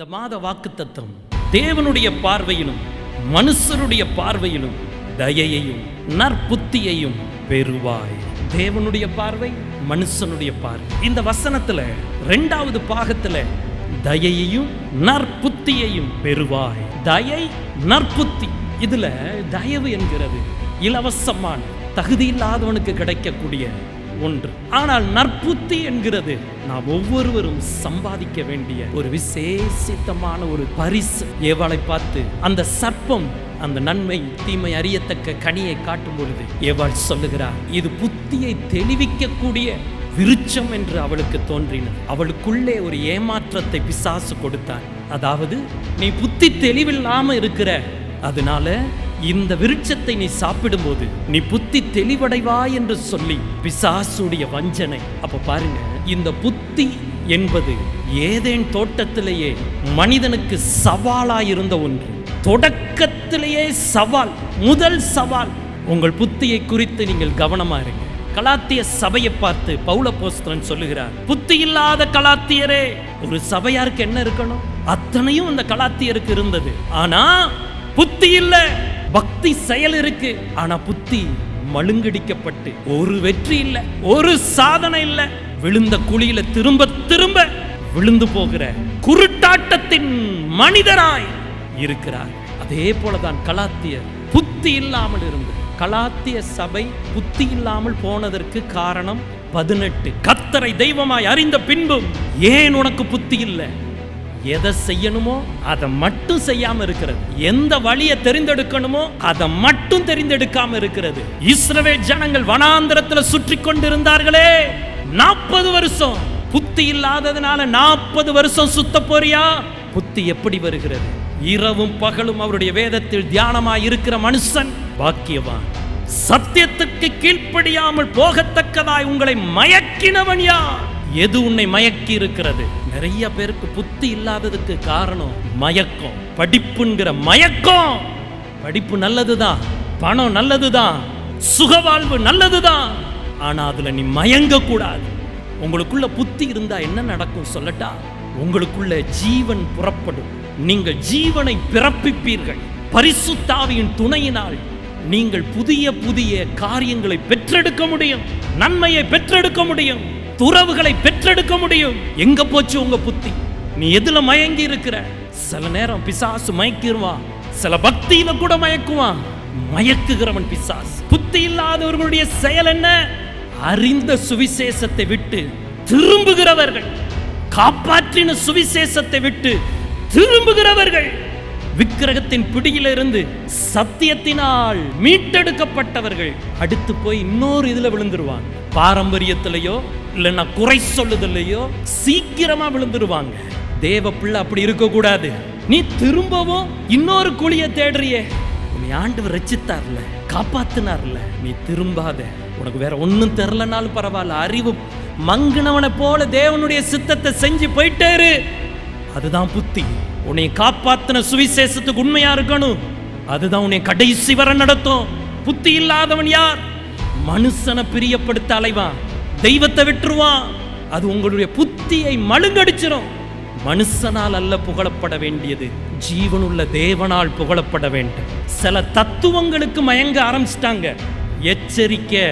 இந்த மாத வாக்குத்தத்தம் தேவனுடைய பார்வையிலும் மனுஷருடைய பார்வையிலும் தயையையும் நற்புத்தியையும் பெறுவாய். தேவனுடைய பார்வை, மனுஷனுடைய பார்வை. இந்த வசனத்துல இரண்டாவது பாகத்துல தயையையும் நற்புத்தியையும் பெறுவாய். தயை, நற்புத்தி. இதுல தயவு என்கிறது இலவசமான, தகுதி இல்லாதவனுக்கு கிடைக்கக்கூடிய ஒன்று. ஆனால் நற்புத்தி என்கிறது நாம் ஒவ்வொருவரும் சம்பாதிக்க வேண்டிய ஒரு விசேஷித்தமான ஒரு பரிசு. ஏவாளை பார்த்து அந்த சர்ப்பம் அந்த நன்மை தீமை அறியத்தக்க கனியை காட்டும் பொழுது ஏவாள் சொல்லுகிறார், இது புத்தியை தெளிவிக்கக்கூடிய விருட்சம் என்று அவளுக்கு தோன்றினது. அவளுக்குள்ளே ஒரு ஏமாற்றத்தை பிசாசு கொடுத்தான். அதாவது, நீ புத்தி தெளிவில்லாம இருக்கிற, அதனால இந்த விருட்சத்தை நீ சாப்பிடும்போது நீ புத்தி தெளிவடைவாய் என்று சொல்லி பிசாசுடைய வஞ்சனை. அப்ப பாருங்க, இந்த புத்தி என்பது ஏதேன் தோட்டத்திலேயே மனிதனுக்கு சவாலாயிருந்த ஒன்று. தொடக்கத்திலேயே சவால், முதல் சவால். உங்கள் புத்தியை குறித்து நீங்கள் கவனமா இருங்க. கலாத்திய சபையை பார்த்து பவுல் அப்போஸ்தலன் சொல்லுகிறார், புத்தி இல்லாத கலாத்தியரே. ஒரு சபையாருக்கு என்ன இருக்கணும்? அத்தனையும் அந்த கலாத்தியருக்கு இருந்தது. ஆனா புத்தி இல்ல. பக்தி செயல் இருக்கு, ஆனா புத்தி மழுங்கடிக்கப்பட்டு ஒரு வெற்றி இல்ல, ஒரு சாதனை இல்ல. விழுந்த குழியில திரும்ப திரும்ப விழுந்து போகிற குருட்டாட்டத்தின் மனிதராய் இருக்கிறார். அதே போலதான் கலாத்தியர் புத்தி இல்லாமல் இருந்தது. கலாத்திய சபை புத்தி இல்லாமல் போனதற்கு காரணம் 18. கர்த்தரை தெய்வமாய் அறிந்த பின்பும் ஏன் உனக்கு புத்தி இல்லை? எதை செய்யணுமோ அதை மட்டும் செய்யாம இருக்கிறது. எந்த வழியை தெரிந்தெடுக்கணுமோ அதை மட்டும் தெரிந்தெடுக்காம இருக்கிறது. இஸ்ரவேல் ஜனங்கள் வனாந்தரத்துல சுற்றி கொண்டிருந்தார்களே 40 வருஷம். புத்தி இல்லாததுனால 40 வருஷம் சுத்த போறியா? புத்தி எப்படி வருகிறது? இரவும் பகலும் அவருடைய வேதத்தில் தியானமாய் இருக்கிற மனுஷன் பாக்கியவான். சத்தியத்துக்கு கீழ்ப்படியாமல் போகத்தக்கதாய் உங்களை மயக்கினவன் யார்? எது உன்னை மயக்கி இருக்கிறது? நிறைய பேருக்கு புத்தி இல்லாததுக்கு காரணம் மயக்கம், படிப்புங்கிற மயக்கம். படிப்பு நல்லதுதான், பணம் நல்லதுதான், சுகவாழ்வு நல்லதுதான், ஆனா அதுல நீ மயங்க கூடாது. உங்களுக்குள்ள புத்தி இருந்தா என்ன நடக்கும் சொல்லட்டா? உங்களுக்குள்ள ஜீவன் புறப்படும். நீங்கள் ஜீவனை பிறப்பிப்பீர்கள். பரிசுத்த ஆவியின் துணையினால் நீங்கள் புதிய புதிய காரியங்களை பெற்றெடுக்க முடியும், நன்மையை பெற்றெடுக்க முடியும், துறவுகளை பெற்றெடுக்க முடியும். எங்க போச்சு உங்க புத்தி? நீ எதுல மயங்கி இருக்கிற? சில நேரம் பிசாசு மயக்கிடுவான், சில பக்தியில கூட மயக்குவான். மயக்குகிறவன் பிசாசு. புத்தி இல்லாதவர்களுடைய செயல் என்ன? அறிந்த சுவிசேஷத்தை விட்டு திரும்புகிறவர்கள், காப்பாற்றின சுவிசேஷத்தை விட்டு திரும்புகிறவர்கள், விக்கிரகத்தின் பிடியிலிருந்து சத்தியத்தினால் மீட்டெடுக்கப்பட்டவர்கள் அடுத்து போய் இன்னொரு இதுல விழுந்துருவாங்க. பாரம்பரியத்திலேயோ இல்லைன்னா குறை சொல்லுதலையோ சீக்கிரமா விழுந்துருவாங்க. தேவ பிள்ளை அப்படி இருக்க கூடாது. நீ திரும்பவும் இன்னொரு குழியை தேடுறியே. உன்னை ஆண்டவர் ரட்சித்தார்ல, காப்பாத்தினார்ல, நீ திரும்பாத. உனக்கு வேற ஒன்னும் தெரியலனாலும் பரவாயில்ல, அறிவு மங்கினவனை போல தேவனுடைய சித்தத்தை செஞ்சு போயிட்டேரு. அதுதான் புத்தி. உன்னை காப்பாத்தின சுவிசேஷத்துக்கு உண்மையா இருக்கணும். அதுதான் உன்னை கடைசி வரை நடத்தும். புத்தி இல்லாதவன் யார்? மனுஷனை பிரியப்படுத்த அலைவான், தெய்வத்தை விட்டுருவான். அது உங்களுடைய புத்தியை மழுங்கடிச்சிடும். மனுஷனால் அல்ல புகழப்பட வேண்டியது, ஜீவனுள்ள தேவனால் புகழப்பட வேண்டும். சில தத்துவங்களுக்கு மயங்க ஆரம்பிச்சிட்டாங்க. எச்சரிக்கை,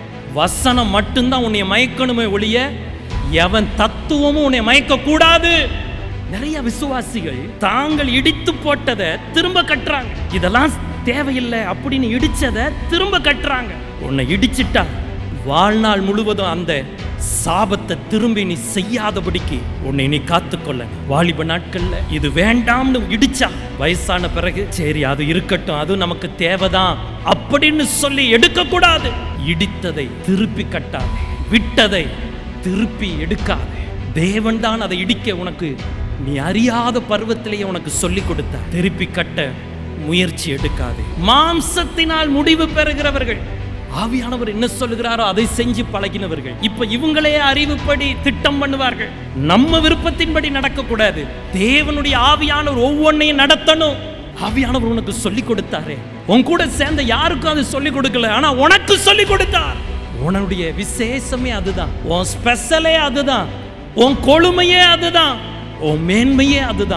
வசனம் மட்டும்தான் உன்னை மயக்கணுமே ஒழிய எவன் தத்துவமும் உன்னை மயக்க கூடாது. நிறைய விசுவாசிகள் தாங்கள் இடித்து போட்டதை திரும்ப கட்டுறாங்க. இதெல்லாம் தேவையில்லை அப்படின்னு இடிச்சதை திரும்ப கட்டுறாங்க. உன்னை இடிச்சிட்டா வாழ்நாள் முழுவதும் அந்த சாபத்தை திரும்பி நீ செய்யாதபடிக்கு உன்னை நீ காத்துக்கொள்ள. வாலிப நாட்கள்ல இது வேண்டாம்னு இடிச்சா, வயசான பிறகு சரி அது இருக்கட்டும், அது நமக்கு தேவைதான் அப்படின்னு சொல்லி எடுக்க கூடாது. இடித்ததை திருப்பி கட்டாதே, விட்டதை திருப்பி எடுக்காதே. தேவன் தான் அதை இடிக்க உனக்கு நீ அறியாத பருவத்திலேயே உனக்கு சொல்லி கொடுத்த. திருப்பி கட்ட முயற்சி எடுக்காதே. மாம்சத்தினால் முடிவு பெறுகிறவர்கள், ஆவியானவர் என்ன சொல்லுகிறாரோ அதை செஞ்சு பழகினவர்கள் இப்ப இவங்களே அறிவுப்படி திட்டம் பண்ணுவார்கள். நம்ம விருப்பத்தின்படி நடக்க கூடாது. தேவனுடைய ஆவியானவர் ஒவ்வொன்றையும் நடத்தணும். ஆவியானவர் உனக்கு சொல்லி கொடுத்தாரே, உன் கூட சேர்ந்த யாருக்கும் அது சொல்லி கொடுக்கல, ஆனா உனக்கு சொல்லி கொடுத்தார். உன்னுடைய விசேஷமே அதுதான், உன் ஸ்பெஷலே அதுதான், உன் கொழுமையே அதுதான், உன் மேன்மையே அதுதான்.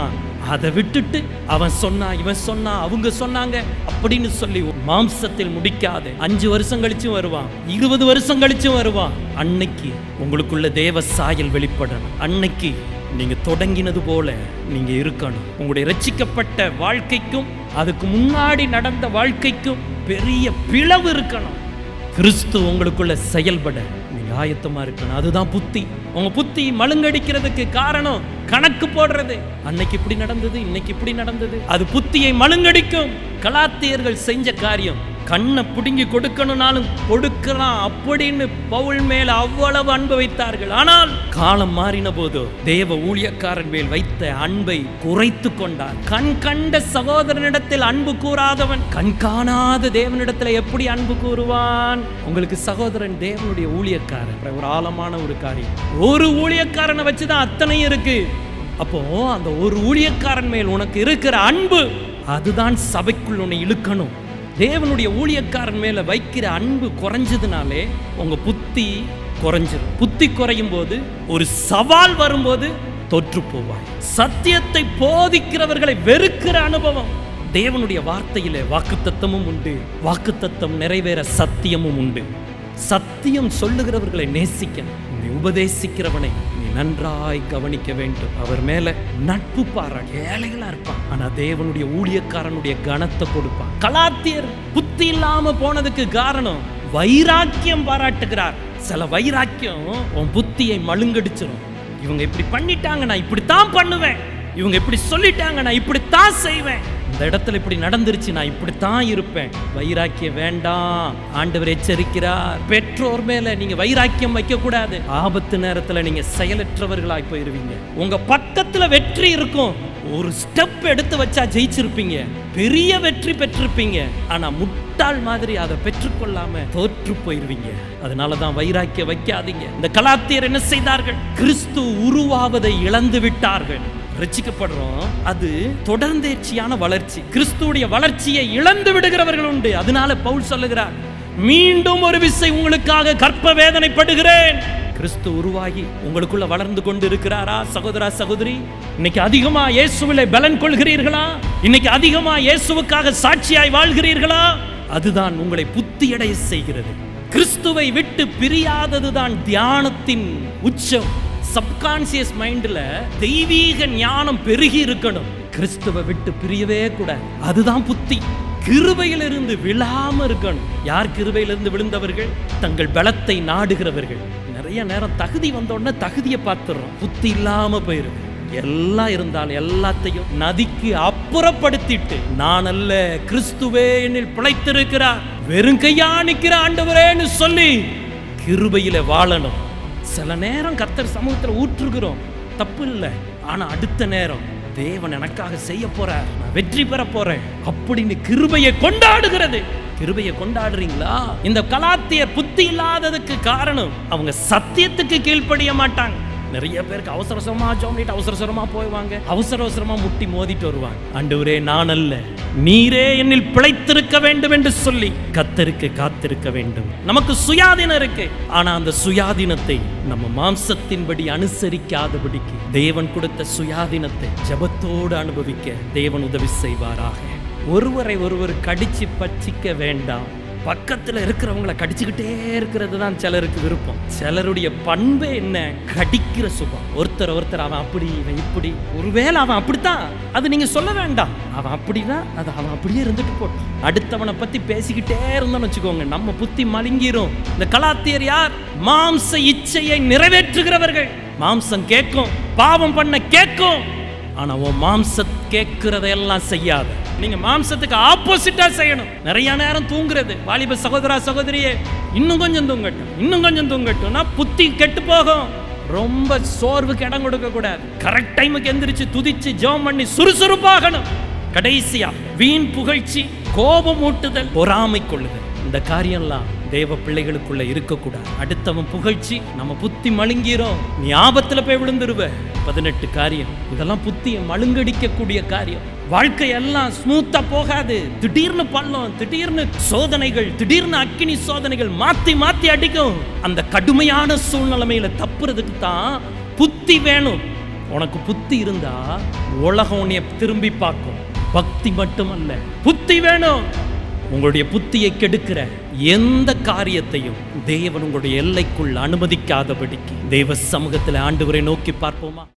அதை விட்டுட்டு அவன் சொன்னா, இவன் சொன்னா, அவங்க சொன்னாங்க அப்படின்னு சொல்லி மாம்சத்தில் முடிக்காத 5 வருஷம் கழிச்சும் வருவான், 20 வருஷம் கழிச்சும் வருவான். அன்னைக்கு உங்களுக்குள்ள தேவ சாயல் வெளிப்படணும். அன்னைக்கு நீங்க தொடங்கினது போல நீங்க இருக்கணும். உங்களுடைய ரட்சிக்கப்பட்ட வாழ்க்கைக்கும் அதுக்கு முன்னாடி நடந்த வாழ்க்கைக்கும் பெரிய பிளவு இருக்கணும். கிறிஸ்து உங்களுக்குள்ள செயல்பட நீங்க ஆயத்தமா இருக்கணும். அதுதான் புத்தி. உங்க புத்தி மழுங்கடிக்கிறதுக்கு காரணம் கணக்கு போடுறது. அன்னைக்கு இப்படி நடந்தது, இன்னைக்கு இப்படி நடந்தது. அது புத்தியை மழுங்கடிக்கும். கலாத்தியர்கள் செஞ்ச காரியம், கண்ணை பிடுங்கி கொடுக்கணும்னாலும் கொடுக்கலாம் அப்படின்னு பவுல் மேல அவ்வளவு அன்பு வைத்தார்கள். ஆனால் காலம் மாறின போது தேவ ஊழியக்காரன் மேல் வைத்த அன்பை குறைத்து கொண்டார். கண் கண்ட சகோதரனிடத்தில் அன்பு கூறாதவன் கண் காணாத தேவனிடத்துல எப்படி அன்பு கூறுவான்? உங்களுக்கு சகோதரன் தேவனுடைய ஊழியக்காரன். ஒரு ஆழமான ஒரு காரியம். ஒரு ஊழியக்காரனை வச்சுதான் அத்தனை இருக்கு. அப்போ அந்த ஒரு ஊழியக்காரன் மேல் உனக்கு இருக்கிற அன்பு, அதுதான் சபைக்குள் உன்னை இழுக்கணும். தேவனுடைய ஊழியக்காரன் மேல வைக்கிற அன்பு குறைஞ்சதுனாலே உங்க புத்தி குறைஞ்சிடும். புத்தி குறையும் போது, ஒரு சவால் வரும்போது தோற்று போவாய். சத்தியத்தை போதிக்கிறவர்களை வெறுக்கிற அனுபவம். தேவனுடைய வார்த்தையிலே வாக்குத்தத்தமும் உண்டு, வாக்குத்தத்தம் நிறைவேற சத்தியமும் உண்டு. சத்தியம் சொல்லுகிறவர்களை நேசிக்கணும். நீ உபதேசிக்கிறவனை நீ நன்றாய் கவனிக்க வேண்டும். அவர் மேல நட்பு பாராட்ட. ஏழைகளா இருப்பான், ஆனா தேவனுடைய ஊழியக்காரனுடைய கனத்தை கொடுப்பான். கலாத்தியர் புத்தி இல்லாம போனதுக்கு காரணம் வைராக்கியம் பாராட்டுகிறார். சில வைராக்கியம் உன் புத்தியை மழுங்கடிச்சிடும். இவங்க இப்படி பண்ணிட்டாங்க, நான் இப்படித்தான் பண்ணுவேன். இவங்க இப்படி சொல்லிட்டாங்க, நான் இப்படித்தான் செய்வேன். இந்த இடத்துல இப்படி நடந்துருச்சு, நான் இப்படித்தான் இருப்பேன். வைராக்கியம் வேண்டாம். ஆண்டவர் எச்சரிக்கிறார். பெற்றோர் மேல நீங்க வைராக்கியம் வைக்க கூடாது. ஆபத்து நேரத்துல நீங்க செயலற்றவர்களாய் போயிருவீங்க. உங்க பக்கத்துல வெற்றி இருக்கும், ஒரு ஸ்டெப் எடுத்து வச்சா ஜெயிச்சிருப்பீங்க, பெரிய வெற்றி பெற்றிருப்பீங்க. ஆனா முட்டாள் மாதிரி அதை பெற்றுக்கொள்ளாம தோற்று போயிருவீங்க. அதனாலதான் வைராக்கியம் வைக்காதீங்க. இந்த கலாத்தியர் என்ன செய்தார்கள்? கிறிஸ்து உருவாவதை இழந்து விட்டார்கள். ரட்சிக்கப்படுறோம், அது தொடர்ந்தேர்ச்சியான வளர்ச்சி. கிறிஸ்துவுடைய வளர்ச்சியை இழந்து விடுகிறவர்கள் உண்டு. அதனால பவுல் சொல்லுகிறார், மீண்டும் ஒரு விசை உங்களுக்காக கற்ப வேதனைப்படுகிறேன். கிறிஸ்து உருவாகி உங்களுக்குள்ள வளர்ந்து கொண்டு இருக்கிறாரா சகோதரா சகோதரி? இன்னைக்கு அதிகமா இயேசுவிலே பலன் கொள்கிறீர்களா? இன்னைக்கு அதிகமா இயேசுவுக்காக சாட்சியாய் வாழ்கிறீர்களா? அதுதான் உங்களை புத்தியடைய செய்கிறது. கிறிஸ்துவை விட்டு பிரியாததுதான் தியானத்தின் உச்சம். சப்கான்சியஸ் மைண்ட்ல தெய்வீக ஞானம் பெருகி இருக்கணும். கிறிஸ்துவை விட்டு பிரியவே கூடாது. அதுதான் புத்தி. கிருபையிலிருந்து விழாம இருக்கணும். யார் கிருபையிலிருந்து விழுந்தவர்கள்? தங்கள் பலத்தை நாடுகிறவர்கள். நிறைய நேரம் தகுதி வந்தோடனே தகுதியை பார்த்துறோம், புத்தி இல்லாம போயிருக்கு. எல்லாம் இருந்தாலும் எல்லாத்தையும் நதிக்கு அப்புறப்படுத்திட்டு, நான் அல்ல கிறிஸ்துவே என்னில் பிழைத்திருக்கிறார், வெறும் கையா நிக்கிற ஆண்டவரேன்னு சொல்லி கிருபையில வாழணும். சில நேரம் கர்த்தர் சமூகத்துல ஊற்றுகிறோம், தப்பு இல்லை. ஆனா அடுத்த நேரம் தேவன் எனக்காக செய்ய போறார், நான் வெற்றி பெற போறேன் அப்படின்னு கிருபையை கொண்டாடுகிறது. கிருபையை கொண்டாடுறீங்களா? இந்த கலாத்தியர் புத்தி இல்லாததுக்கு காரணம் அவங்க சத்தியத்துக்கு கீழ்ப்படிய மாட்டாங்க. நிறைய பேருக்கு அவசர அவசரமா ஜோமிட்டு அவசரமா போய்வாங்க, அவசரமா முட்டி மோதிட்டு வருவாங்க. ஆண்டவரே நான் அல்ல, நீரே என்னில் பிழைத்திருக்க வேண்டும் என்று சொல்லி கர்த்தருக்கு காத்திருக்க வேண்டும். நமக்கு சுயாதீனம் இருக்கு, ஆனா அந்த சுயாதீனத்தை நம்ம மாம்சத்தின்படி அனுசரிக்காதபடிக்கு தேவன் கொடுத்த சுயாதீனத்தை ஜெபத்தோடு அனுபவிக்க தேவன் உதவி செய்வாராக. ஒருவரை ஒருவர் கடிச்சு பச்சிக்க வேண்டாம். பக்கத்துல இருக்கிறவங்களை கடிச்சுக்கிட்டே இருக்கிறது தான் சிலருக்கு விருப்பம். சிலருடைய பண்பே என்ன? கடிக்கிற சுகம். ஒருத்தர் அவன் அப்படி, இவன் இப்படி. ஒருவேளை அவன் அப்படித்தான், அது நீங்க சொல்ல வேண்டாம். அவன் அப்படிதான், அது அவன் அப்படியே இருந்துட்டு போட்டோம். அடுத்தவனை பத்தி பேசிக்கிட்டே இருந்தோம்னு வச்சுக்கோங்க, நம்ம புத்தி மழுங்கிரும். இந்த கலாத்தியர் யார்? மாம்ச இச்சையை நிறைவேற்றுகிறவர்கள். மாம்சம் கேட்கும், பாவம் பண்ண கேட்கும், ஆனா உன் மாம்ச கேட்கிறதையெல்லாம் செய்யாத. நீங்க மாம்சத்துக்கு ஆப்போசிட்டா செய்யணும். நிறைய நேரம் தூங்குறது. வாலிப சகோதரா சகோதரியே, இன்னும் கொஞ்சம் தூங்கட்டும், இன்னும் கொஞ்சம் தூங்கட்டும்னா புத்தி கெட்டு போகும். ரொம்ப சோர்வுக்கு இடம் கொடுக்க கூடாது. கரெக்ட் டைமுக்கு எந்திரிச்சு துதிச்சு ஜெபம் பண்ணி சுறுசுறுப்பாகணும். கடைசியா வீண் புகழ்ச்சி, கோபம் ஊட்டுதல், பொறாமை கொள்ளுதல், இந்த காரியம்லாம் தேவ பிள்ளைகளுக்குள்ள இருக்கக்கூடாது. அடுத்தவன் புகழ்ச்சி, நம்ம புத்தி மழுங்கிரும், நீ ஆபத்துல போய் விழுந்துருவ. 18 காரியம், இதெல்லாம் புத்தியை மழுங்கடிக்க கூடிய காரியம். வாழ்க்கையெல்லாம் ஸ்மூத்தா போகாது. திடீர்னு பள்ளம், திடீர்னு சோதனைகள், திடீர்னு அக்கினி சோதனைகள் மாத்தி மாத்தி அடிக்கும். அந்த கடுமையான சூழ்நிலைமையில தப்புறதுக்கு தான் புத்தி வேணும். உனக்கு புத்தி இருந்தா உலகம் உன்னைய திரும்பி பார்க்கும். பக்தி மட்டுமல்ல, புத்தி வேணும். உங்களுடைய புத்தியை கெடுக்கிற எந்த காரியத்தையும் தேவன் உங்களுடைய எல்லைக்குள் அனுமதிக்காதபடிக்கு தேவ சமூகத்தில் ஆண்டவரை நோக்கி பார்ப்போமா?